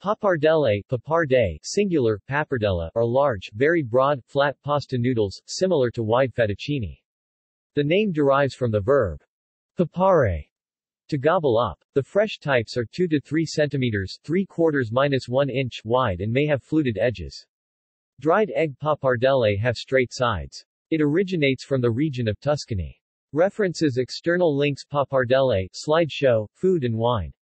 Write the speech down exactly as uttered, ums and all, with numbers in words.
Pappardelle, pappardelle, singular, pappardelle, are large, very broad, flat pasta noodles, similar to wide fettuccine. The name derives from the verb pappare, to gobble up. The fresh types are two to three centimeters, three quarters minus one inch wide and may have fluted edges. Dried egg pappardelle have straight sides. It originates from the region of Tuscany. References External links Pappardelle, slideshow, Food and Wine.